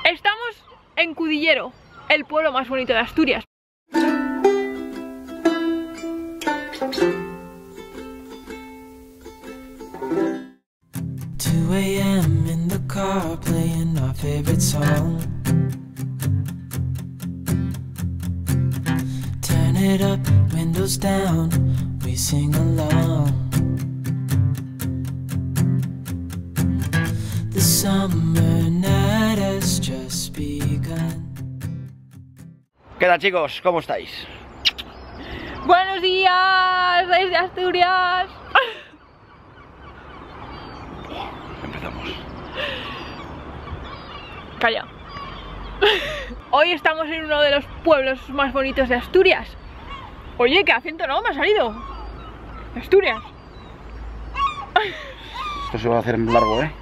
Estamos en Cudillero, el pueblo más bonito de Asturias. 2 a.m. in the car playing our favorite song. Turn it up, windows down, we sing along. The summer night has just begun. ¿Qué tal, chicos? ¿Cómo estáis? Buenos días desde Asturias. Empezamos. Calla. Hoy estamos en uno de los pueblos más bonitos de Asturias. Oye, qué acento no me ha salido. Asturias. Esto se va a hacer largo, ¿eh?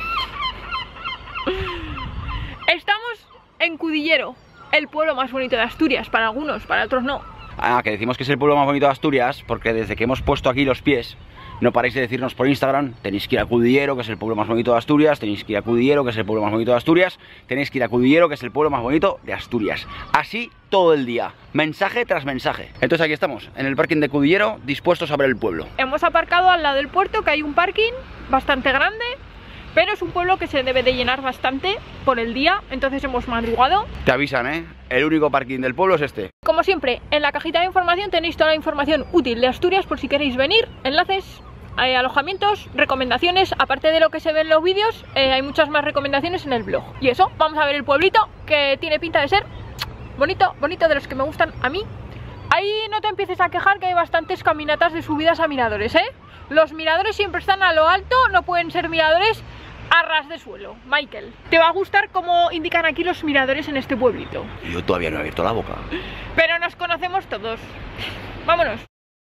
Estamos en Cudillero, el pueblo más bonito de Asturias. Para algunos, para otros no. Ah, que decimos que es el pueblo más bonito de Asturias porque desde que hemos puesto aquí los pies no paráis de decirnos por Instagram: tenéis que ir a Cudillero, que es el pueblo más bonito de Asturias, tenéis que ir a Cudillero, que es el pueblo más bonito de Asturias, tenéis que ir a Cudillero, que es el pueblo más bonito de Asturias. Así todo el día, mensaje tras mensaje. Entonces aquí estamos, en el parking de Cudillero, dispuestos a ver el pueblo. Hemos aparcado al lado del puerto, que hay un parking bastante grande, pero es un pueblo que se debe de llenar bastante por el día, entonces hemos madrugado. Te avisan, ¿eh? El único parking del pueblo es este. Como siempre, en la cajita de información tenéis toda la información útil de Asturias por si queréis venir, enlaces, alojamientos, recomendaciones. Aparte de lo que se ve en los vídeos, hay muchas más recomendaciones en el blog. Y eso, vamos a ver el pueblito, que tiene pinta de ser bonito, bonito, de los que me gustan a mí. Ahí no te empieces a quejar, que hay bastantes caminatas de subidas a miradores, ¿eh? Los miradores siempre están a lo alto, no pueden ser miradores a ras de suelo. Michael, te va a gustar cómo indican aquí los miradores en este pueblito. Yo todavía no he abierto la boca. Pero nos conocemos todos. Vámonos.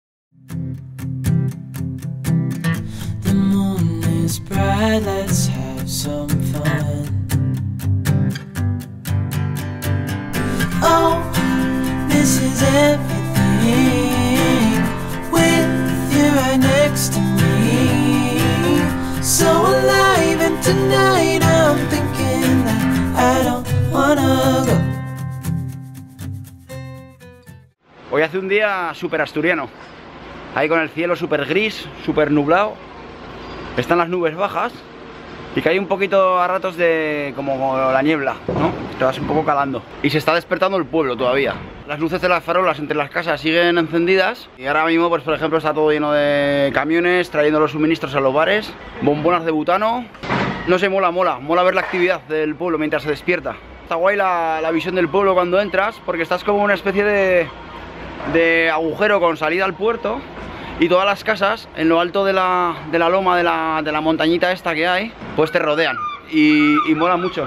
The moon is bright, let's have some fun. Oh, this is everything, with you right next to me. So alive, and tonight I'm thinking that I don't wanna go. Hoy hace un día súper asturiano. Ahí con el cielo súper gris, súper nublado. Están las nubes bajas y que hay un poquito a ratos de como la niebla, ¿no? Te vas un poco calando. Y se está despertando el pueblo todavía. Las luces de las farolas entre las casas siguen encendidas. Y ahora mismo, pues por ejemplo, está todo lleno de camiones trayendo los suministros a los bares. Bombonas de butano. No sé, mola ver la actividad del pueblo mientras se despierta. Está guay la visión del pueblo cuando entras, porque estás como una especie de agujero con salida al puerto. Y todas las casas, en lo alto de la loma, de la montañita esta que hay, pues te rodean. Y mola mucho.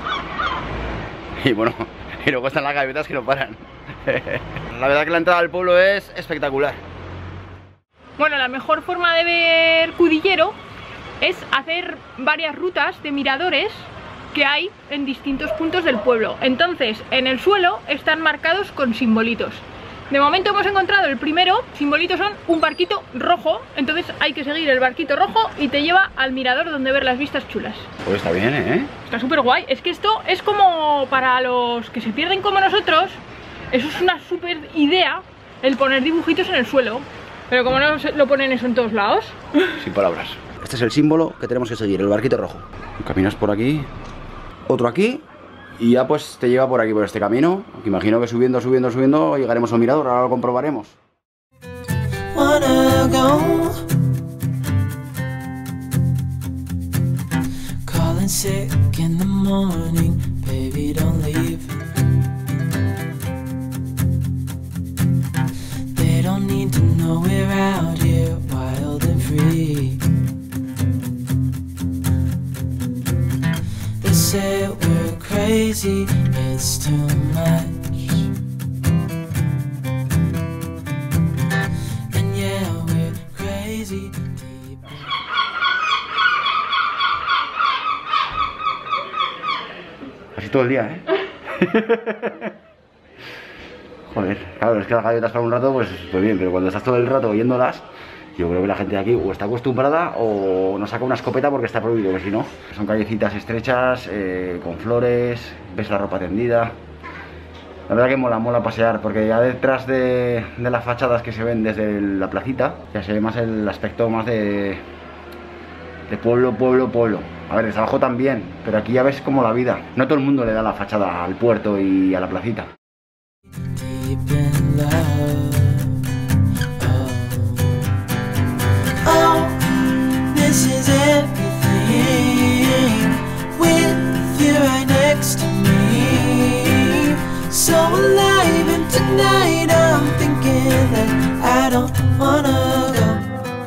Y bueno, y luego están las gaviotas que no paran. La verdad que la entrada al pueblo es espectacular. Bueno, la mejor forma de ver Cudillero es hacer varias rutas de miradores que hay en distintos puntos del pueblo. Entonces, en el suelo están marcados con simbolitos. De momento hemos encontrado el primero. Simbolitos son un barquito rojo, entonces hay que seguir el barquito rojo y te lleva al mirador donde ver las vistas chulas. Pues está bien, ¿eh? Está súper guay. Es que esto es como para los que se pierden como nosotros. Eso es una súper idea, el poner dibujitos en el suelo. Pero como no lo ponen eso en todos lados. Sin palabras. Este es el símbolo que tenemos que seguir, el barquito rojo. Caminas por aquí, otro aquí, y ya pues te lleva por aquí, por este camino. Imagino que subiendo llegaremos al mirador, ahora lo comprobaremos. Wanna go, calling sick in the morning, baby don't leave. They don't need to know we're out here wild and free. They say we're crazy, it's too much. And yeah, we're crazy deep. Así todo el día, ¿eh? Joder, claro, es que las galletas para un rato, pues bien, pero cuando estás todo el rato oyéndolas, Yo creo que la gente de aquí o está acostumbrada o no saca una escopeta porque está prohibido, que si no. Son callecitas estrechas, con flores, ves la ropa tendida. La verdad que mola pasear, porque ya detrás de las fachadas que se ven desde la placita, ya se ve más el aspecto más de pueblo. A ver, desde abajo también, pero aquí ya ves como la vida. No todo el mundo le da la fachada al puerto y a la placita. Deep in love. Oh, this is everything with you right next to me. So alive, and tonight I'm thinking that I don't wanna go.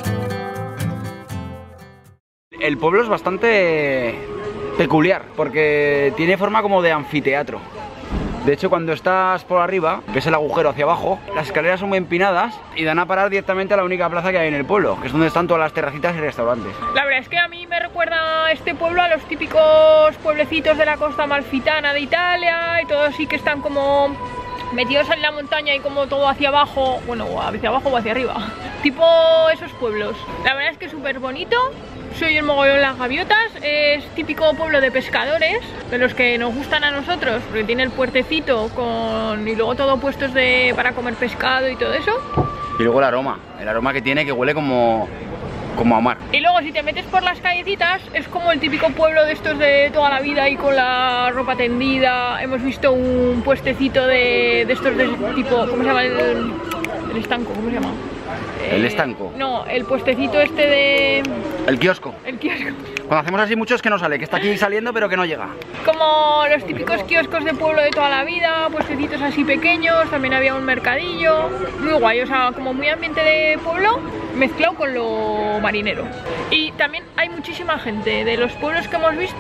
El pueblo es bastante peculiar porque tiene forma como de anfiteatro. De hecho, cuando estás por arriba, ves el agujero hacia abajo, las escaleras son muy empinadas y dan a parar directamente a la única plaza que hay en el pueblo, que es donde están todas las terracitas y restaurantes. La verdad es que a mí me recuerda este pueblo a los típicos pueblecitos de la costa amalfitana de Italia y todos sí que están como metidos en la montaña y como todo hacia abajo, bueno, hacia abajo o hacia arriba, tipo esos pueblos. La verdad es que es súper bonito. Soy el mogollón las gaviotas, es típico pueblo de pescadores, de los que nos gustan a nosotros, porque tiene el puertecito y luego todo puestos para comer pescado y todo eso. Y luego el aroma que tiene, que huele como a mar. Y luego si te metes por las callecitas, es como el típico pueblo de estos de toda la vida y con la ropa tendida. Hemos visto un puestecito de estos de tipo, ¿cómo se llama? El estanco, ¿cómo se llama? ¿El estanco? No, el puestecito este de... El kiosco. El kiosco. Cuando hacemos así mucho es que no sale, que está aquí saliendo pero que no llega. Como los típicos kioscos de pueblo de toda la vida, puestecitos así pequeños, también había un mercadillo, muy guay, o sea, como muy ambiente de pueblo mezclado con lo marinero. Y también hay muchísima gente, de los pueblos que hemos visto,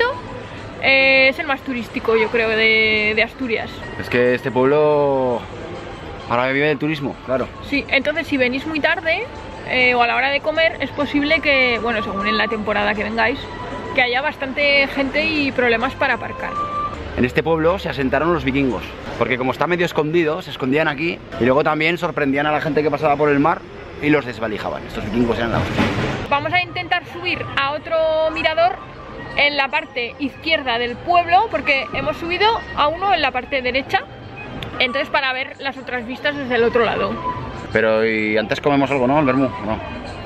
es el más turístico, yo creo, de Asturias. Es que este pueblo ahora vive del turismo, claro. Sí, entonces si venís muy tarde o a la hora de comer, es posible que, bueno, según en la temporada que vengáis, que haya bastante gente y problemas para aparcar. En este pueblo se asentaron los vikingos, porque como está medio escondido, se escondían aquí y luego también sorprendían a la gente que pasaba por el mar y los desvalijaban. Estos vikingos eran la hostia. Vamos a intentar subir a otro mirador en la parte izquierda del pueblo, porque hemos subido a uno en la parte derecha. Entonces para ver las otras vistas desde el otro lado. Pero y antes comemos algo, ¿no? El vermú, ¿no?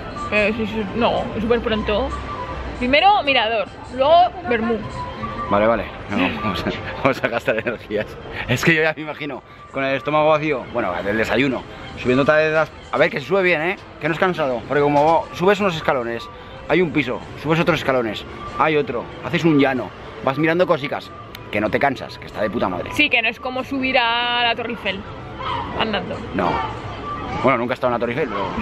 Sí, no, es súper pronto. Primero mirador, luego vermú. Vale, no, vamos a gastar energías. Es que yo ya me imagino, con el estómago vacío, bueno, del desayuno, subiendo otra vez a ver, que se sube bien, que no es cansado. Porque como subes unos escalones, hay un piso, subes otros escalones, hay otro, haces un llano, vas mirando cositas. Que no te cansas, que está de puta madre. Sí, que no es como subir a la Torre Eiffel andando. No. Bueno, nunca he estado en la Torre Eiffel, pero...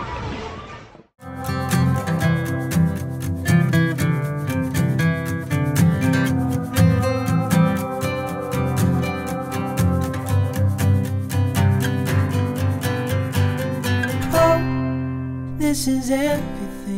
Oh, this is everything.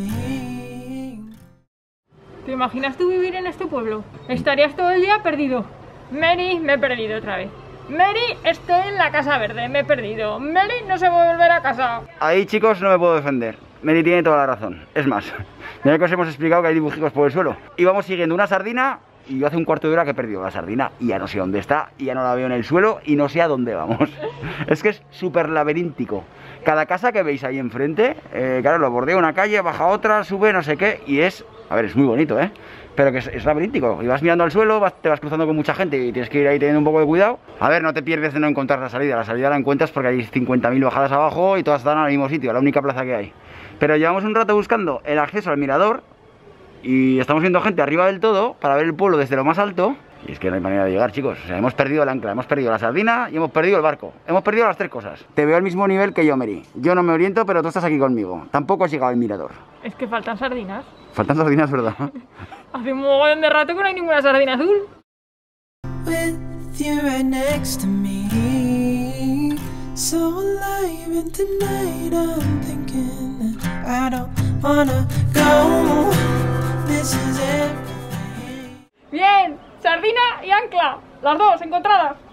¿Te imaginas tú vivir en este pueblo? Estarías todo el día perdido. Mary, me he perdido otra vez. Mary, estoy en la Casa Verde, me he perdido. Mary, no se va a volver a casa. Ahí, chicos, no me puedo defender. Mary tiene toda la razón. Es más, mira que os hemos explicado que hay dibujicos por el suelo. Íbamos siguiendo una sardina y yo hace un cuarto de hora que he perdido la sardina y ya no sé dónde está, y ya no la veo en el suelo y no sé a dónde vamos. Es que es súper laberíntico. Cada casa que veis ahí enfrente, claro, lo bordea una calle, baja otra, sube no sé qué, y es... A ver, es muy bonito, pero que es laberíntico. Y vas mirando al suelo, te vas cruzando con mucha gente y tienes que ir ahí teniendo un poco de cuidado. A ver, no te pierdes de no encontrar la salida. La salida la encuentras porque hay 50.000 bajadas abajo y todas están al mismo sitio, la única plaza que hay. Pero llevamos un rato buscando el acceso al mirador y estamos viendo gente arriba del todo para ver el pueblo desde lo más alto. Y es que no hay manera de llegar, chicos. O sea, hemos perdido el ancla, hemos perdido la sardina y hemos perdido el barco. Hemos perdido las tres cosas. Te veo al mismo nivel que yo, Mary. Yo no me oriento, pero tú estás aquí conmigo. Tampoco has llegado al mirador. Es que faltan sardinas. Faltan sardinas, ¿verdad? Hace un mogollón de rato que no hay ninguna sardina azul. With you right next to me, so alive, and tonight I'm thinking that I don't wanna go. This is everything. Bien, sardina y ancla, las dos encontradas.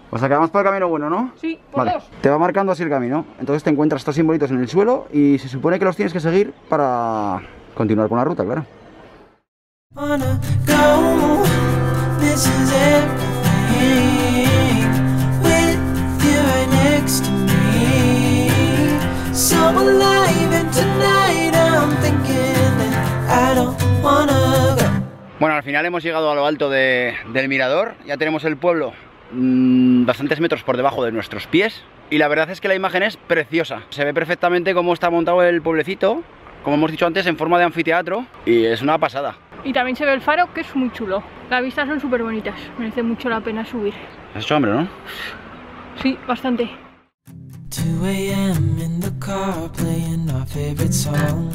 O sea que vamos por el camino bueno, ¿no? Sí, por vale. dos. Te va marcando así el camino. Entonces te encuentras estos simbolitos en el suelo y se supone que los tienes que seguir para continuar con la ruta, claro. Wanna go, this is everything, with you right next to me, so alive and tonight I'm thinking that I don't wanna go. Bueno, al final hemos llegado a lo alto del mirador. Ya tenemos el pueblo bastantes metros por debajo de nuestros pies. Y la verdad es que la imagen es preciosa. Se ve perfectamente cómo está montado el pueblecito, como hemos dicho antes, en forma de anfiteatro. Y es una pasada. Y también se ve el faro, que es muy chulo. Las vistas son súper bonitas, merece mucho la pena subir. Has hecho hambre, ¿no? Sí, bastante. 2 a.m. in the car playing our favorite song.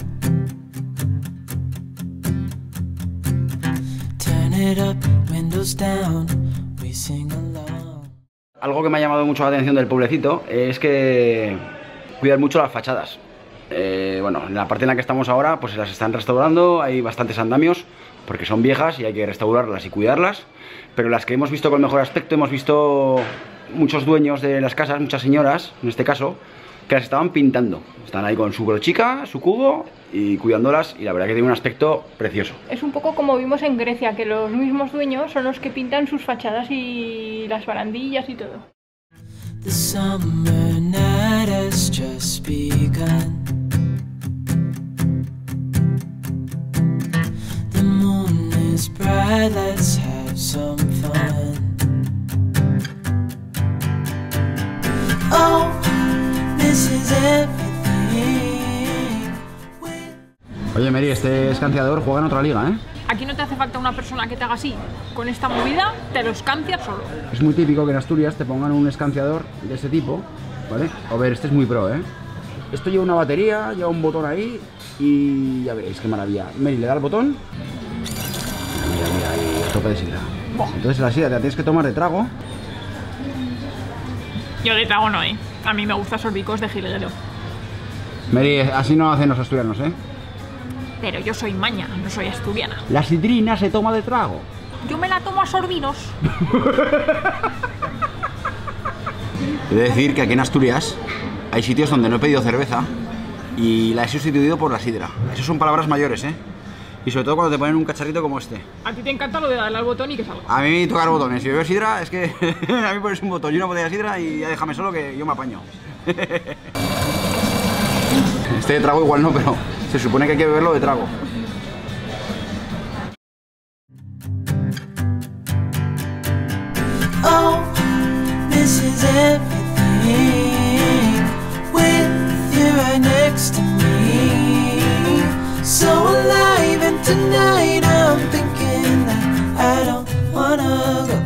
Turn it up, windows down, we sing along. Algo que me ha llamado mucho la atención del pueblecito es que cuidan mucho las fachadas. Bueno, en la parte en la que estamos ahora pues las están restaurando, hay bastantes andamios porque son viejas y hay que restaurarlas y cuidarlas, pero las que hemos visto con mejor aspecto, hemos visto muchos dueños de las casas, muchas señoras en este caso, que las estaban pintando. Están ahí con su brochica, su cubo y cuidándolas, y la verdad que tiene un aspecto precioso. Es un poco como vimos en Grecia, que los mismos dueños son los que pintan sus fachadas y las barandillas y todo. The summer night has just begun. The moon is bright, let's have some fun. Oh, this is everything. Oye, Mary, este escanciador juega en otra liga, ¿eh? Aquí no te hace falta una persona que te haga así. Con esta movida te lo escancias solo. Es muy típico que en Asturias te pongan un escanciador de ese tipo, ¿vale? A ver, este es muy pro, ¿eh? Esto lleva una batería, lleva un botón ahí y ya veréis qué maravilla. Mary le da el botón. Mira, mira, ahí, a tope de sidra. Entonces la sidra te la tienes que tomar de trago. Yo de trago no, A mí me gustan sorbicos de jilguero. Mary, así no hacen los asturianos, ¿eh? Pero yo soy maña, no soy asturiana. La sidrina se toma de trago. Yo me la tomo a sorbinos. He de decir que aquí en Asturias hay sitios donde no he pedido cerveza y la he sustituido por la sidra. Esas son palabras mayores, ¿eh? Y sobre todo cuando te ponen un cacharrito como este. A ti te encanta lo de darle al botón y que salga. A mí tocar botones. Si bebo sidra, es que a mí pones un botón y una botella de sidra y ya déjame solo que yo me apaño. Este de trago igual no, pero se supone que hay que beberlo de trago. Oh, this is everything, with you right next to me, so alive and tonight I'm thinking that I don't wanna go.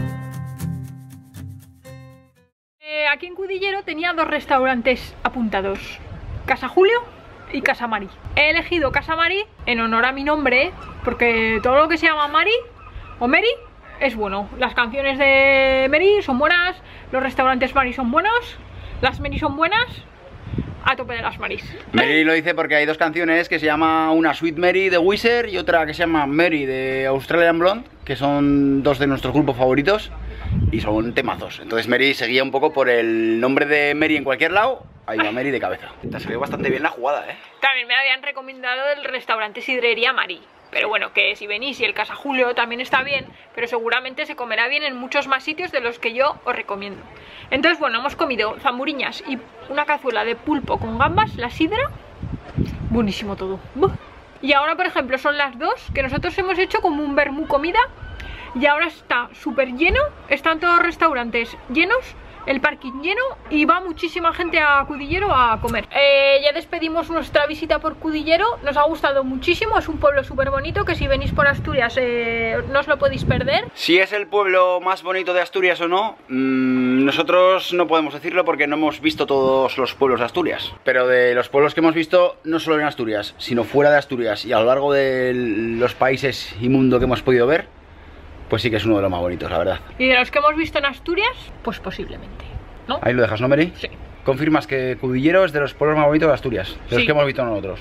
Aquí en Cudillero tenía dos restaurantes apuntados, Casa Julio y Casa Mari. He elegido Casa Mari en honor a mi nombre, porque todo lo que se llama Mari o Mary es bueno. Las canciones de Mary son buenas, los restaurantes Mari son buenos, las Mary son buenas, a tope de las Marys. Mary lo dice porque hay dos canciones que se llama una Sweet Mary de Wizard y otra que se llama Mary de Australian Blonde, que son dos de nuestros grupos favoritos y son temazos. Entonces Mary seguía un poco por el nombre de Mary en cualquier lado. Ahí va Mary de cabeza. Te salió bastante bien la jugada, ¿eh? También me habían recomendado el restaurante Sidrería Mari. Pero bueno, que si venís y el Casa Julio también está bien, pero seguramente se comerá bien en muchos más sitios de los que yo os recomiendo. Entonces, bueno, hemos comido zamburiñas y una cazuela de pulpo con gambas, la sidra. Buenísimo todo. ¡Buh! Y ahora, por ejemplo, son las 2, que nosotros hemos hecho como un vermú comida. Y ahora está súper lleno, están todos los restaurantes llenos, el parking lleno y va muchísima gente a Cudillero a comer. Ya despedimos nuestra visita por Cudillero, nos ha gustado muchísimo, es un pueblo súper bonito que si venís por Asturias no os lo podéis perder. Si es el pueblo más bonito de Asturias o no, nosotros no podemos decirlo porque no hemos visto todos los pueblos de Asturias. Pero de los pueblos que hemos visto, no solo en Asturias, sino fuera de Asturias y a lo largo de los países y mundo que hemos podido ver, pues sí que es uno de los más bonitos, la verdad. Y de los que hemos visto en Asturias, pues posiblemente, ¿no? Ahí lo dejas, ¿no, Mary? Sí. ¿Confirmas que Cudillero es de los pueblos más bonitos de Asturias? De los Sí. que hemos visto nosotros.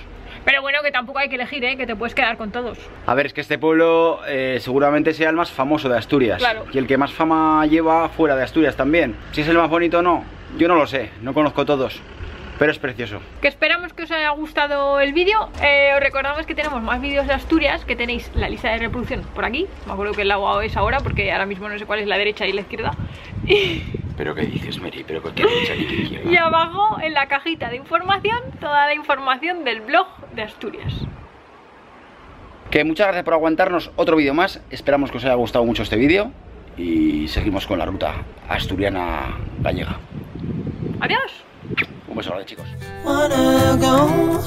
Pero bueno, que tampoco hay que elegir, que te puedes quedar con todos. A ver, es que este pueblo seguramente sea el más famoso de Asturias. Claro. Y el que más fama lleva fuera de Asturias también. Si es el más bonito o no, yo no lo sé, no conozco todos. Pero es precioso. Que esperamos que os haya gustado el vídeo. Os recordamos que tenemos más vídeos de Asturias, que tenéis la lista de reproducción por aquí. Me acuerdo que el lado es ahora, porque ahora mismo no sé cuál es la derecha y la izquierda. ¿Pero qué dices, Mary? ¿Pero qué derecha ni qué izquierda? Y abajo, en la cajita de información, toda la información del blog de Asturias. Que muchas gracias por aguantarnos otro vídeo más. Esperamos que os haya gustado mucho este vídeo. Y seguimos con la ruta asturiana gallega. Adiós. Un beso grande, chicos. Wanna go.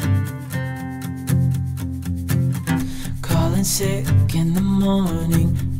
Calling sick in the morning.